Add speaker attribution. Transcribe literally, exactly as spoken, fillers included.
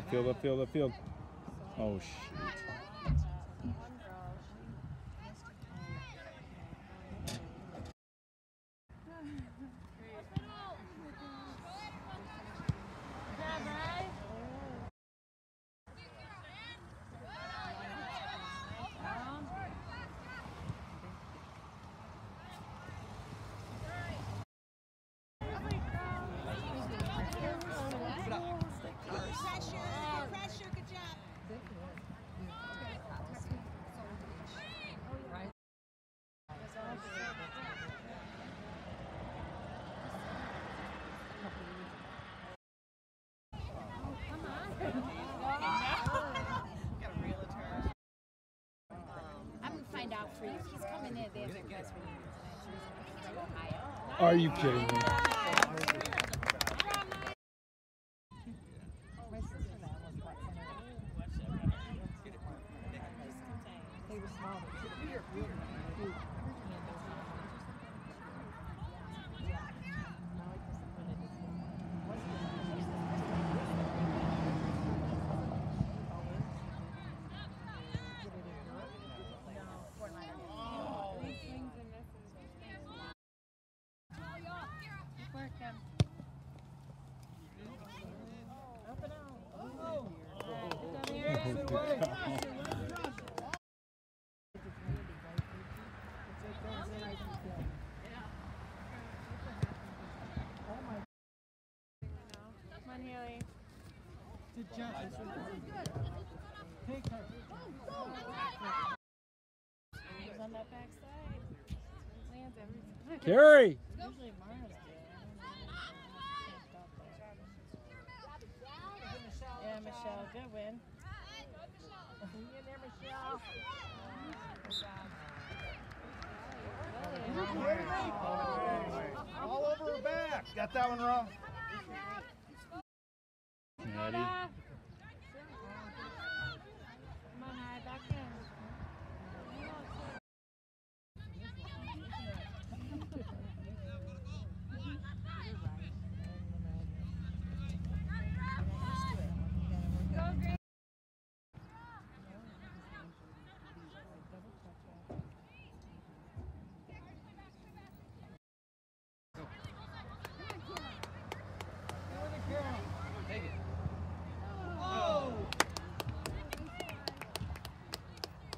Speaker 1: Upfield, upfield, upfield. Oh, shoot.
Speaker 2: For you. He's coming in. They have some guys for you. Ohio.
Speaker 1: Are you kidding me?
Speaker 2: They were small.
Speaker 3: Good job. Take her.
Speaker 2: He's on that backside. Lands every time.
Speaker 1: Carrie!
Speaker 2: Usually Mara's Yeah, Michelle, good win.
Speaker 3: Hang in there, Michelle.
Speaker 4: All over her back. Got that one wrong.
Speaker 1: Ready?